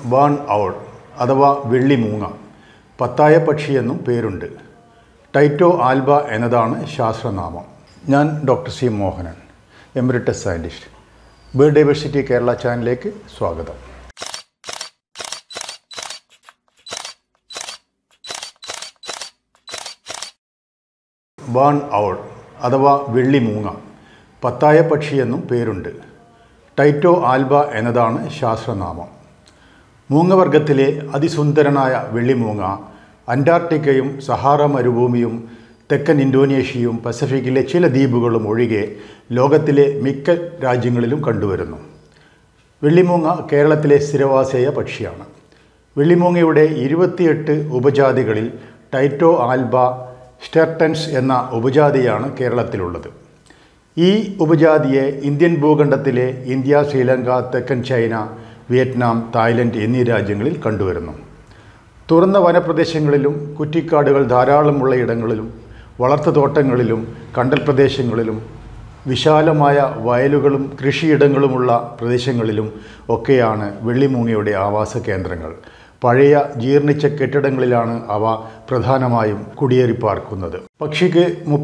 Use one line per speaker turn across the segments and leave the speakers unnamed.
Barn owl അഥവാ വെള്ളിമൂങ്ങ, പത്തായ പക്ഷി എന്നും പേരുണ്ട്. ടൈറ്റോ ആൽബ എന്നതാണ് ശാസ്ത്രനാമം. ഞാൻ doctor C Mohanan, emeritus scientist. Bird diversity Kerala ചാനലിലേക്ക് സ്വാഗതം. ബാൺ ഔൾ അഥവാ വെള്ളിമൂങ്ങ, പത്തായ പക്ഷി എന്നും പേരുണ്ട്. ടൈറ്റോ ആൽബ എന്നതാണ് ശാസ്ത്രനാമം. മൂങ്ങവർഗത്തിലെ അതിസുന്ദരനായ വെള്ളിമൂങ്ങ അന്റാർട്ടിക്കയും സഹാറ മരുഭൂമിയും തെക്കൻ ഇന്തോനേഷ്യയും പസഫിക്കിലെ ചില ദ്വീപുകളും ഒഴികെ ലോകത്തിലെ മിക്ക രാജ്യങ്ങളിലും കണ്ടുവരുന്നു. വെള്ളിമൂങ്ങ കേരളത്തിലെ സ്ഥിരവാസിയായ പക്ഷിയാണ്. വെള്ളിമൂങ്ങയുടെ 28 ഉപജാതികളിൽ ടൈറ്റോ ആൽബ സ്റ്റെർട്ടൻസ് എന്ന ഉപജാതിയാണ് കേരളത്തിലുള്ളത്. ഈ ഉപജാതിയെ ഇന്ത്യൻ ഭൂഖണ്ഡത്തിലെ ഇന്ത്യ, ശ്രീലങ്ക, തെക്കൻ ചൈന, വിയറ്റ്നാം, തായ്ലൻഡ് എന്നീ രാജ്യങ്ങളിൽ കണ്ടുവരുന്നു. തുറന്ന വനപ്രദേശങ്ങളിലും കുറ്റിക്കാടുകൾ ധാരാളമുള്ള ഇടങ്ങളിലും വളർത്തുതോട്ടങ്ങളിലും കണ്ടൽ പ്രദേശങ്ങളിലും വിശാലമായ വയലുകളും കൃഷിയിടങ്ങളുമുള്ള പ്രദേശങ്ങളിലും ഒക്കെയാണ് വെള്ളിമൂങ്ങയുടെ ആവാസ കേന്ദ്രങ്ങൾ. പഴയ ജീർണിച്ച കെട്ടിടങ്ങളിലാണ് അവ പ്രധാനമായും കുടിയേറിപ്പാർക്കുന്നത്. പക്ഷിക്ക്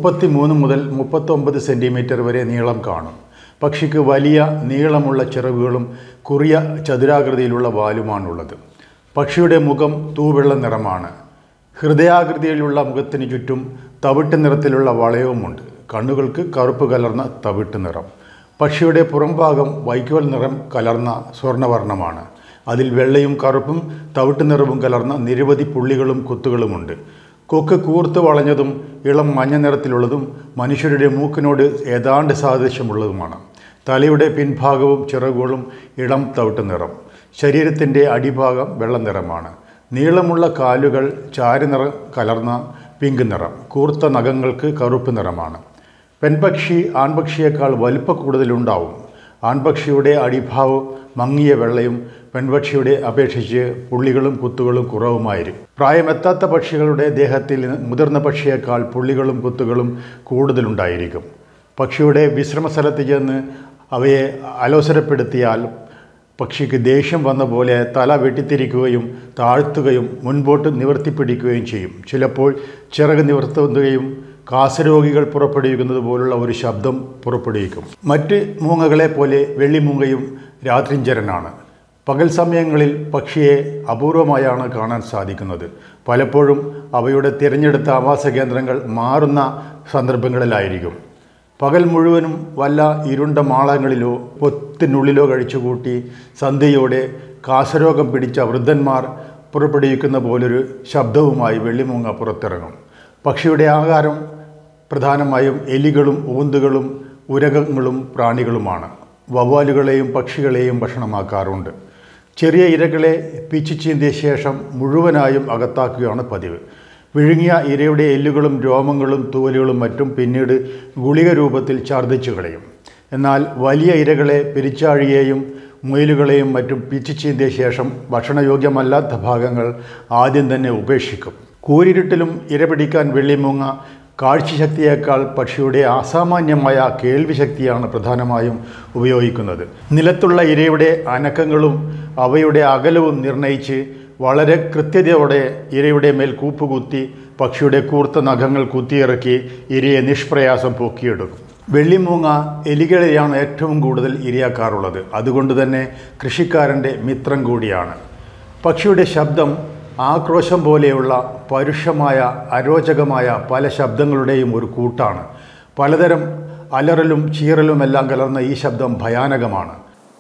33 മുതൽ 39 സെൻറ്റിമീറ്റർ വരെ നീളം കാണും. പക്ഷിക്ക് വലിയ നീളമുള്ള ചിറകുകളും കുറിയ ചതുരാകൃതിയിലുള്ള വാലുമാണുള്ളത്. പക്ഷിയുടെ മുഖം തൂവെള്ള നിറമാണ്. ഹൃദയാകൃതിയിലുള്ള മുഖത്തിന് ചുറ്റും തവിട്ട് നിറത്തിലുള്ള വളയവുമുണ്ട്. കണ്ണുകൾക്ക് കറുപ്പ് കലർന്ന തവിട്ട് നിറം. പക്ഷിയുടെ പുറംഭാഗം വൈക്കോൽ നിറം കലർന്ന സ്വർണ്ണവർണ്ണമാണ്. അതിൽ വെള്ളയും കറുപ്പും തവിട്ട് നിറവും കലർന്ന നിരവധി പുള്ളികളും കുത്തുകളുമുണ്ട്. കൊക്ക് കൂർത്ത് വളഞ്ഞതും ഇളം മഞ്ഞ നിറത്തിലുള്ളതും മനുഷ്യരുടെ മൂക്കിനോട് ഏതാണ്ട് സാദൃശ്യമുള്ളതുമാണ്. തലയുടെ പിൻഭാഗവും ചിറകുകളും ഇളം തവിട്ട് നിറം. ശരീരത്തിൻ്റെ അടിഭാഗം വെള്ള നിറമാണ്. നീളമുള്ള കാലുകൾ ചാരനിറം കലർന്ന പിങ്ക് നിറം. കൂർത്ത നഖങ്ങൾക്ക് കറുപ്പ് നിറമാണ്. പെൺപക്ഷി ആൺപക്ഷിയേക്കാൾ വലിപ്പ കൂടുതലുണ്ടാവും. ആൺപക്ഷിയുടെ അടിഭാവം മങ്ങിയ വെള്ളയും പെൺപക്ഷിയുടെ അപേക്ഷിച്ച് പുള്ളികളും കുത്തുകളും കുറവുമായിരിക്കും. പ്രായമെത്താത്ത പക്ഷികളുടെ ദേഹത്തിൽ മുതിർന്ന പക്ഷിയേക്കാൾ പുള്ളികളും കുത്തുകളും കൂടുതലുണ്ടായിരിക്കും. പക്ഷിയുടെ വിശ്രമ സ്ഥലത്ത് ചെന്ന് അവയെ അലോസരപ്പെടുത്തിയാൽ പക്ഷിക്ക് ദേഷ്യം വന്ന പോലെ തല വെട്ടിത്തിരിക്കുകയും താഴ്ത്തുകയും മുൻപോട്ട് നിവർത്തിപ്പിടിക്കുകയും ചെയ്യും. ചിലപ്പോൾ ചിറക് നിവർത്തുകയും കാസരോഗികൾ പുറപ്പെടുവിക്കുന്നത് പോലുള്ള ഒരു ശബ്ദം പുറപ്പെടുവിക്കും. മറ്റ് മൂങ്ങകളെ പോലെ വെള്ളിമൂങ്ങയും രാത്രിഞ്ചരനാണ്. പകൽ സമയങ്ങളിൽ പക്ഷിയെ അപൂർവമായാണ് കാണാൻ സാധിക്കുന്നത്. പലപ്പോഴും അവയുടെ തിരഞ്ഞെടുത്ത ആവാസ കേന്ദ്രങ്ങൾ മാറുന്ന സന്ദർഭങ്ങളിലായിരിക്കും. പകൽ മുഴുവനും വല്ല ഇരുണ്ട മാളങ്ങളിലോ പൊത്തിനുള്ളിലോ കഴിച്ചുകൂട്ടി സന്ധ്യയോടെ കാസരോഗം പിടിച്ച വൃദ്ധന്മാർ പുറപ്പെടുവിക്കുന്ന പോലൊരു ശബ്ദവുമായി വെള്ളിമൂങ്ങ പുറത്തിറങ്ങും. പക്ഷിയുടെ ആഹാരം പ്രധാനമായും എലികളും ഊന്തുകളും ഉരകങ്ങളും പ്രാണികളുമാണ്. വവ്വാലുകളെയും പക്ഷികളെയും ഭക്ഷണമാക്കാറുണ്ട്. ചെറിയ ഇരകളെ പിച്ചു ചീന്തിയ ശേഷം മുഴുവനായും അകത്താക്കുകയാണ് പതിവ്. വിഴുങ്ങിയ ഇരയുടെ എല്ലുകളും രോമങ്ങളും തൂവലുകളും മറ്റും പിന്നീട് ഗുളിക രൂപത്തിൽ ഛർദ്ദിച്ചു കളയും. എന്നാൽ വലിയ ഇരകളെ പെരിച്ചാഴിയെയും മുയലുകളെയും മറ്റും പിച്ചു ചീന്തിയ ശേഷം ഭക്ഷണയോഗ്യമല്ലാത്ത ഭാഗങ്ങൾ ആദ്യം തന്നെ ഉപേക്ഷിക്കും. കൂരിരുട്ടിലും ഇര പിടിക്കാൻ വെള്ളിമൂങ്ങ കാഴ്ചശക്തിയേക്കാൾ പക്ഷിയുടെ അസാമാന്യമായ കേൾവി ശക്തിയാണ് പ്രധാനമായും ഉപയോഗിക്കുന്നത്. നിലത്തുള്ള ഇരയുടെ അനക്കങ്ങളും അവയുടെ അകലവും നിർണയിച്ച് വളരെ കൃത്യതയോടെ ഇരയുടെ മേൽ കൂപ്പുകുത്തി പക്ഷിയുടെ കൂർത്ത നഖങ്ങൾ കുത്തിയിറക്കി ഇരയെ നിഷ്പ്രയാസം പൊക്കിയെടുക്കും. വെള്ളിമൂങ്ങ എലികളെയാണ് ഏറ്റവും കൂടുതൽ ഇരയാക്കാറുള്ളത്. അതുകൊണ്ട് തന്നെ കൃഷിക്കാരൻ്റെ മിത്രം കൂടിയാണ്. പക്ഷിയുടെ ശബ്ദം ആക്രോശം പോലെയുള്ള പരുഷമായ അരോചകമായ പല ശബ്ദങ്ങളുടെയും ഒരു കൂട്ടാണ്. പലതരം അലറലും ചീറലുമെല്ലാം കലർന്ന ഈ ശബ്ദം ഭയാനകമാണ്.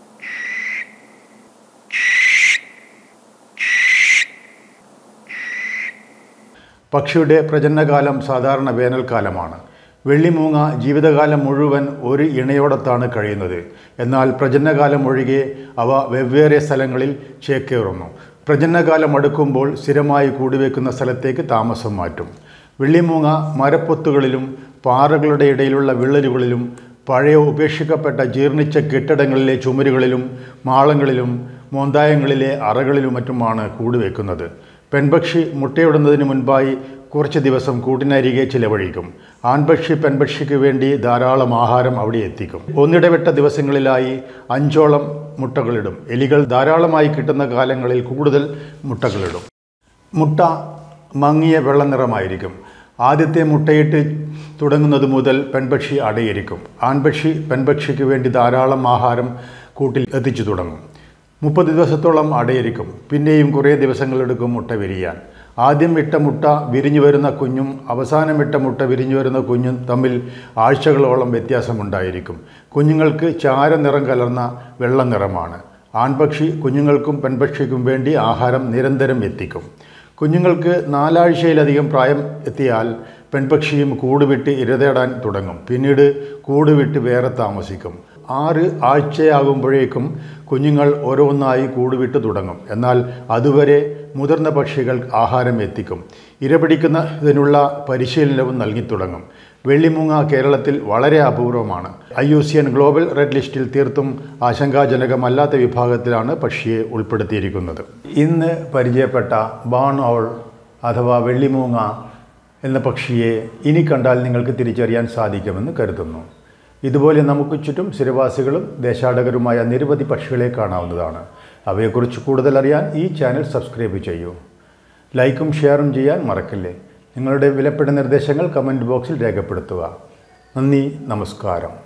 പക്ഷിയുടെ പ്രജനനകാലം സാധാരണ വേനൽക്കാലമാണ്. വെള്ളിമൂങ്ങ ജീവിതകാലം മുഴുവൻ ഒരു ഇണയോടത്താണ് കഴിയുന്നത്. എന്നാൽ പ്രജനനകാലം ഒഴികെ അവ വെവ്വേറെ സ്ഥലങ്ങളിൽ ചേക്കേറുന്നു. പ്രജനനകാലം അടുക്കുമ്പോൾ സ്ഥിരമായി കൂടുവെക്കുന്ന സ്ഥലത്തേക്ക് താമസം മാറ്റും. വെള്ളിമൂങ്ങ മരപ്പൊത്തുകളിലും പാറകളുടെ ഇടയിലുള്ള വിള്ളലുകളിലും പഴയ ഉപേക്ഷിക്കപ്പെട്ട ജീർണിച്ച കെട്ടിടങ്ങളിലെ ചുമരുകളിലും മാളങ്ങളിലും മോന്തായങ്ങളിലെ അറകളിലും മറ്റുമാണ് കൂടുവെക്കുന്നത്. പെൺപക്ഷി മുട്ടയിടുന്നതിന് മുൻപായി കുറച്ച് ദിവസം കൂട്ടിനരികെ ചിലവഴിക്കും. ആൺപക്ഷി പെൺപക്ഷിക്ക് വേണ്ടി ധാരാളം ആഹാരം അവിടെ എത്തിക്കും. ഒന്നിടവിട്ട ദിവസങ്ങളിലായി 5ഓളം മുട്ടകളിടും. എലികൾ ധാരാളമായി കിട്ടുന്ന കാലങ്ങളിൽ കൂടുതൽ മുട്ടകളിടും. മുട്ട മങ്ങിയ വെള്ള നിറമായിരിക്കും. ആദ്യത്തെ മുട്ടയിട്ട് തുടങ്ങുന്നത് മുതൽ പെൺപക്ഷി അടയിരിക്കും. ആൺപക്ഷി പെൺപക്ഷിക്ക് വേണ്ടി ധാരാളം ആഹാരം കൂട്ടിൽ എത്തിച്ചു തുടങ്ങും. 30 ദിവസത്തോളം അടയിരിക്കും. പിന്നെയും കുറേ ദിവസങ്ങളെടുക്കും മുട്ട വിരിയാൻ. ആദ്യം ഇട്ട മുട്ട വിരിഞ്ഞു വരുന്ന കുഞ്ഞും അവസാനം ഇട്ട മുട്ട വിരിഞ്ഞു വരുന്ന കുഞ്ഞും തമ്മിൽ ആഴ്ചകളോളം വ്യത്യാസമുണ്ടായിരിക്കും. കുഞ്ഞുങ്ങൾക്ക് ചാരനിറം കലർന്ന വെള്ള നിറമാണ്. ആൺപക്ഷി കുഞ്ഞുങ്ങൾക്കും പെൺപക്ഷിക്കും വേണ്ടി ആഹാരം നിരന്തരം എത്തിക്കും. കുഞ്ഞുങ്ങൾക്ക് 4 ആഴ്ചയിലധികം പ്രായം എത്തിയാൽ പെൺപക്ഷിയും കൂടുവിട്ട് ഇരതേടാൻ തുടങ്ങും. പിന്നീട് കൂടുവിട്ട് വേറെ താമസിക്കും. 6 ആഴ്ചയാകുമ്പോഴേക്കും കുഞ്ഞുങ്ങൾ ഓരോന്നായി കൂടുവിട്ട് തുടങ്ങും. എന്നാൽ അതുവരെ മുതിർന്ന പക്ഷികൾ ആഹാരം എത്തിക്കും. ഇരപിടിക്കുന്നതിനുള്ള പരിശീലനവും നൽകി തുടങ്ങും. വെള്ളിമൂങ്ങ കേരളത്തിൽ വളരെ അപൂർവമാണ്. IUCN ഗ്ലോബൽ റെഡ് ലിസ്റ്റിൽ തീർത്തും ആശങ്കാജനകമല്ലാത്ത വിഭാഗത്തിലാണ് പക്ഷിയെ ഉൾപ്പെടുത്തിയിരിക്കുന്നത്. ഇന്ന് പരിചയപ്പെട്ട ബാൺ ഔൾ അഥവാ വെള്ളിമൂങ്ങ എന്ന പക്ഷിയെ ഇനി കണ്ടാൽ നിങ്ങൾക്ക് തിരിച്ചറിയാൻ സാധിക്കുമെന്ന് കരുതുന്നു. ഇതുപോലെ നമുക്ക് ചുറ്റും സ്ഥിരവാസികളും ദേശാടകരുമായ നിരവധി പക്ഷികളെ കാണാവുന്നതാണ്. അവയെക്കുറിച്ച് കൂടുതൽ അറിയാൻ ഈ ചാനൽ സബ്സ്ക്രൈബ് ചെയ്യൂ. ലൈക്കും ഷെയറും ചെയ്യാൻ മറക്കല്ലേ. നിങ്ങളുടെ വിലപ്പെട്ട നിർദ്ദേശങ്ങൾ കമൻറ്റ് ബോക്സിൽ രേഖപ്പെടുത്തുക. നന്ദി, നമസ്കാരം.